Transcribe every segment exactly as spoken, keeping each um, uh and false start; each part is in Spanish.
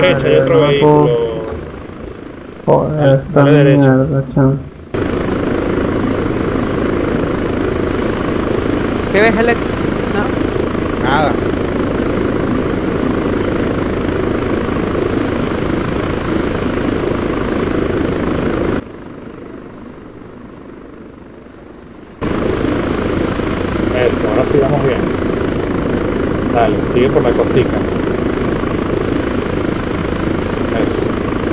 derecha hay otro vehículo. Joder, esta Dale derecha. mierda, chaval. ¿Qué ves, Alex? No. Nada. Eso, ahora sí vamos bien. Dale, sigue por la costica. Eso.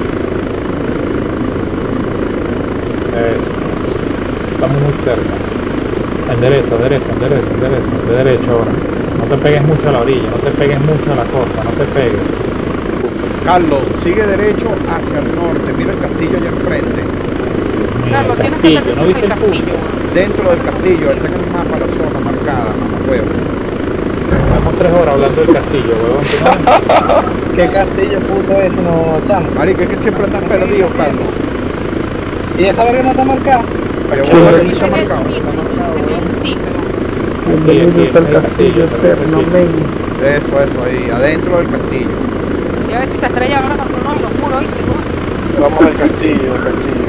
Eso, eso. Estamos muy cerca. Endereza, endereza, endereza, endereza. De derecho ahora. No te pegues mucho a la orilla, no te pegues mucho a la costa, no te pegues. Carlos, sigue derecho hacia el norte. Mira el castillo allá enfrente. Mira, Carlos, el tienes que castillo, estar ¿no viste el el punto? castillo. Dentro del castillo, está en el mapa la zona marcada, mamá huevo. Llevamos tres horas hablando del castillo, huevón. ¿Qué castillo puto es, no, chamo? Marico, es que siempre estás perdido, Carlos. ¿Y esa verga no está marcada? Pero Sí, bueno, sí, sí Se está ve marcado. sí, se ve sí, pero... Bienvenidos al castillo eterno, men. Eso, eso, ahí, adentro del castillo. Ya ves que esta estrella ahora con uno y los muros, ¿viste? Vamos al castillo, al castillo.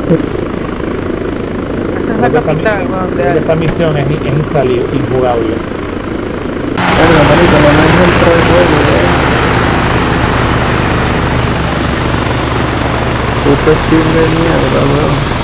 Esta es la capital, weón, de Creo que esta misión es, es insali- injugable. Verga, marico, no me dejes entrar el juego, eh. Puto chip de mierda, weón.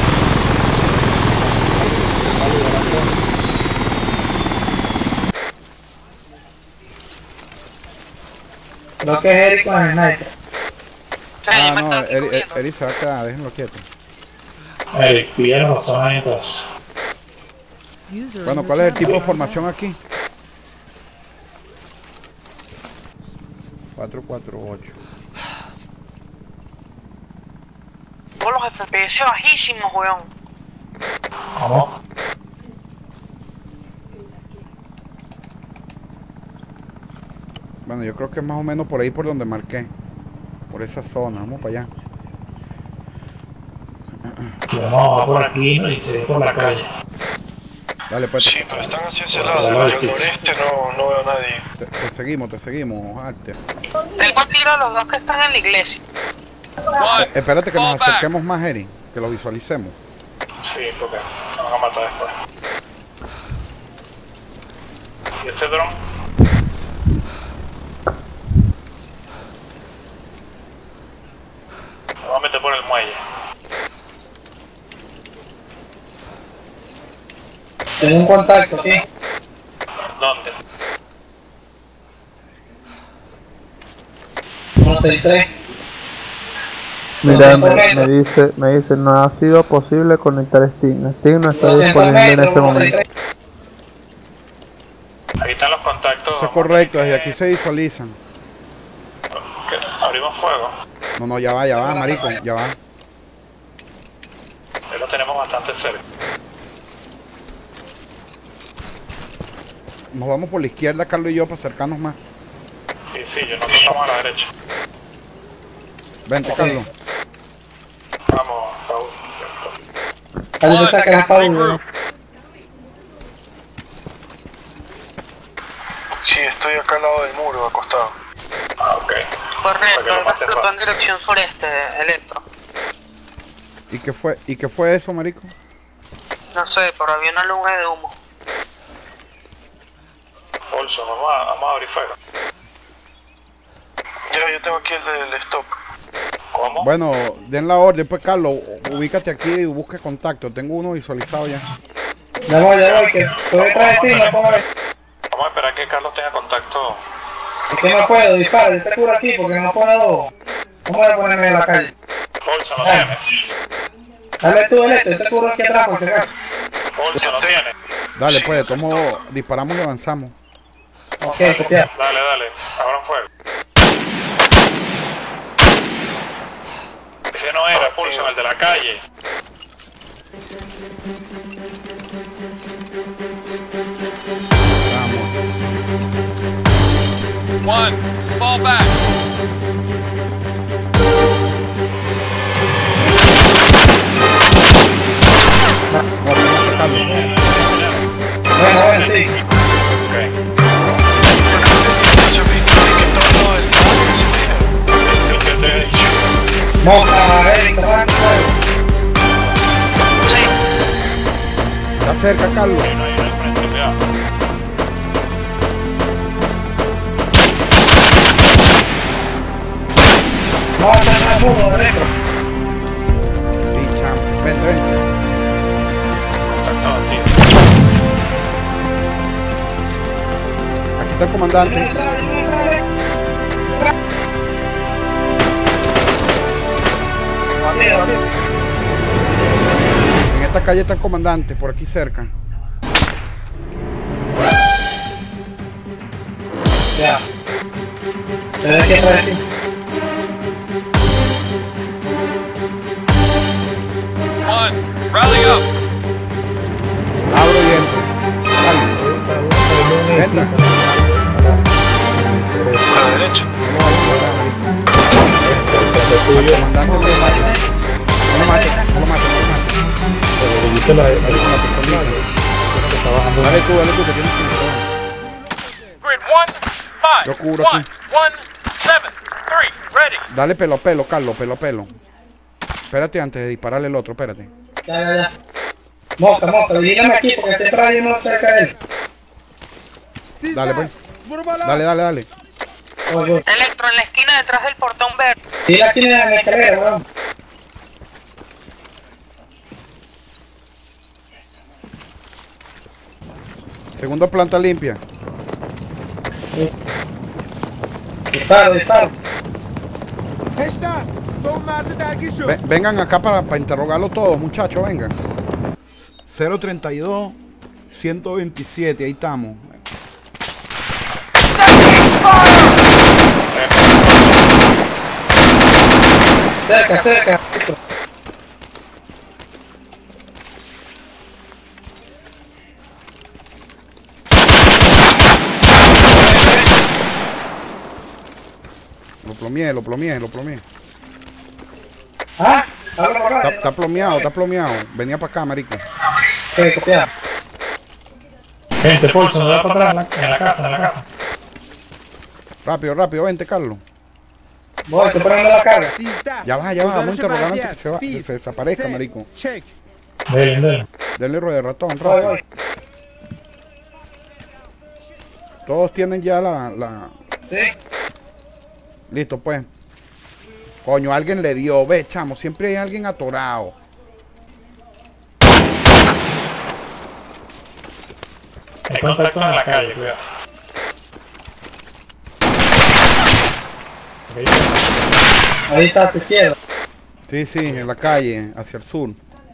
Lo que es Eric con el sniper. Ah, no, Eri, Eri, Eri se va a quedar, déjenlo quieto. Eric, pidieron los sonidos. Bueno, ¿cuál es el tipo de formación aquí? cuatro cuatro ocho. Todos los F P S bajísimos, weón. Vamos. Bueno, yo creo que es más o menos por ahí por donde marqué. Por esa zona, vamos para allá. Si vamos a por aquí y se ve por la calle. Dale, pues. Sí, pero están hacia ese lado, Bueno, al difícil. noreste no, no veo a nadie. Te, te seguimos, te seguimos, Arte. Tengo tiro a los dos que están en la iglesia. Eh, espérate que nos acerquemos más, Eri, que lo visualicemos. Sí, porque nos van a matar después. ¿Y ese dron? Nos vamos a meter por el muelle. Tengo un contacto aquí. ¿Dónde? uno seis tres. Mira, me, me dice, me dice, no ha sido posible conectar Steam. Steam no está disponible en este momento. Ahí están los contactos. Eso es correcto, desde aquí se visualizan. ¿Qué? Abrimos fuego. No, no, ya va, ya va, marico, ya va. Ahí lo tenemos bastante cerca. Nos vamos por la izquierda, Carlos y yo, para acercarnos más. Sí, sí, yo no estamos a la derecha. Vente, Carlos. Vamos, Paul. Ahí te saca la Paul. Sí, estoy acá al lado del muro, acostado. Ah, ok. Correcto, Para que lo mates explotó en rápido. dirección sureste, Electro. ¿Y qué fue, y qué fue eso, marico? No sé, pero había una nube de humo. Bolso, vamos a, vamos a abrir fuego. Ya, yo tengo aquí el del stop. ¿Cómo? Bueno, den la orden, pues, Carlos, ubícate aquí y busque contacto. Tengo uno visualizado ya. Ya voy, ya voy, que estoy detrás de ti, no puedo ver. Vamos a esperar que Carlos tenga contacto. Es que no puedo, dispara, yo te curo aquí porque no puedo. ¿Cómo voy a ponerme en la calle? Bolsa, ¿no tienes? Dale tú el este, yo te curo aquí atrás por si acaso. Bolsa, ¿no tienes? Dale, pues, tomo, disparamos y avanzamos. Ok, copiar. Dale, dale, abran fuego. Ese no era, Pulso, el de la calle. One, fall back. Bueno, bueno, sí. Ok. Yo vi que todo el Monta, Eric, tomando fuego. Está cerca, Carlos. No hay uno al frente, cuidado. Monta en el muro, derecho. Sí, chamo. Vente, vente. Contactado, tío. Aquí está el comandante. Batido, batido. En esta calle está el comandante, por aquí cerca. Ya. Te ves que está aquí. One, rally up. Abro y entro. Dale. Entra. A la derecha. Al comandante no lo mate. No lo mate, no lo mate, no lo mate. Pero le hice la Dale con la pistolita. que está bajando. Dale tú, dale tú, que tienes que Grid one, Yo five, cubro one, aquí. one, seven, three, ready. Dale pelo a pelo, Carlos, pelo a pelo. Espérate antes de dispararle el otro, espérate. Ya, ya, ya. Monta, monta, vigílame aquí porque siempre hay uno cerca de él. Dale, pues. Dale, dale, dale. Voy, voy. Electro en la esquina detrás del portón verde. Dile aquí en la escalera, weón. Segunda planta limpia. Disparo, disparo. Ve- vengan acá para, para interrogarlo todos, muchachos, vengan. cero treinta y dos, ciento veintisiete, ahí estamos. Cerca, cerca. Lo plomeé, lo plomeé, lo plomeé. Ah, habla por Está, ahí. está plomeado, está plomeado. Venía para acá, marico. Ok, copiado. Gente, Polso, no da para atrás en la, en la casa, en la casa. Rápido, rápido, vente, Carlos. Voy, estoy poniendo la carga. Ya va, ya va, vamos a interrogar antes que se, va, que se desaparezca, marico. Dele, dele. Denle rueda de ratón, Voy, rápido. voy. Todos tienen ya la, la... Sí. Listo, pues. Coño, alguien le dio. Ve, chamo, siempre hay alguien atorado. Hay contacto en la calle, cuidado. Ok. Ahí está a tu izquierda. Sí, sí, en la calle, hacia el sur.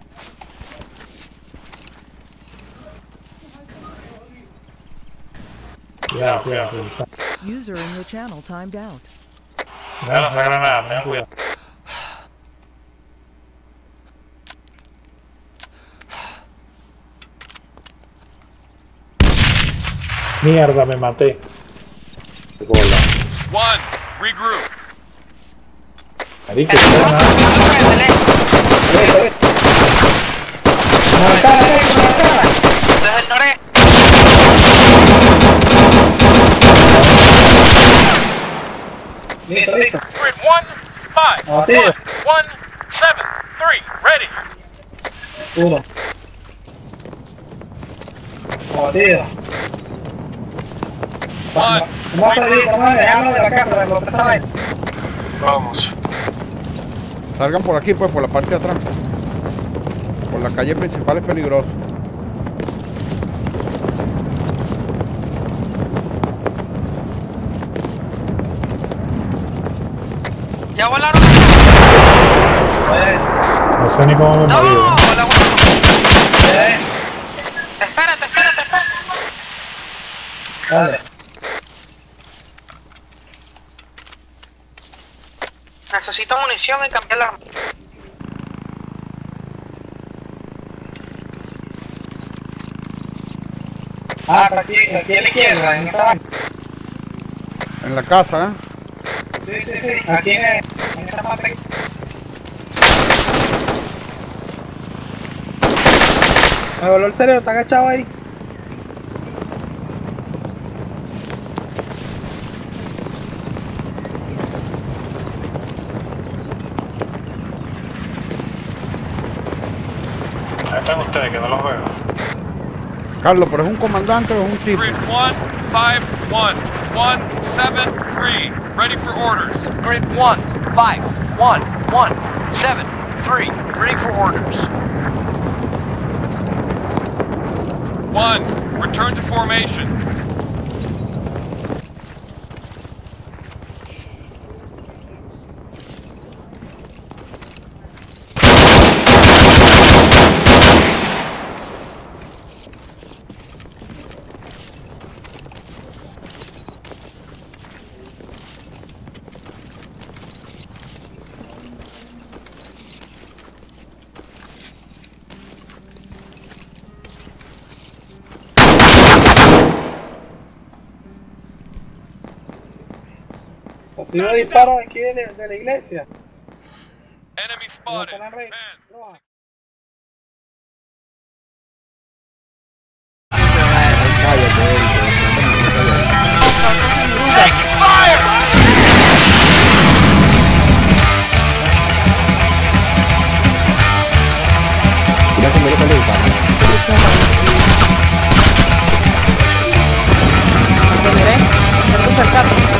Cuidado, cuidado, cuidado. User in your channel timed out. Cuidado, esa granada, ten cuidado. Mierda, me maté. Bola. One, regroup. Marico, esa granada. Listo, listo. Marcada, Eric, marcada. Desde el noreste. Listo, listo. Grid one, five, Ah, tío. one, one, seven, three, ready. Uno. Batido. One, Vamos a salir, vamos a dejarlo de la casa, de los que están ahí. Vamos. Salgan por aquí, pues, por la parte de atrás. Por la calle principal es peligroso. Ya volaron. Pues, No sé ni cómo me No, moví. la vuelta. pues. Espérate, espérate, espérate. Dale. Necesito munición y cambiar la arma. Ah, está aquí, aquí a la izquierda, en esta parte. En la casa, ¿eh? Sí, sí, sí, aquí en, en esta parte. Me voló el cerebro, está agachado ahí. ustedes que no los veo? Carlos, ¿pero es un comandante o es un tipo? Grid one, five, one, one, seven, three. Ready for orders. Grid one, five, one, one, seven, three. Ready for orders. One, return to formation. Recibo disparos aquí de la, de la iglesia. Enemy En la spotted. zona re- Man. roja. Taking fire! Lo miré, intento acercarme.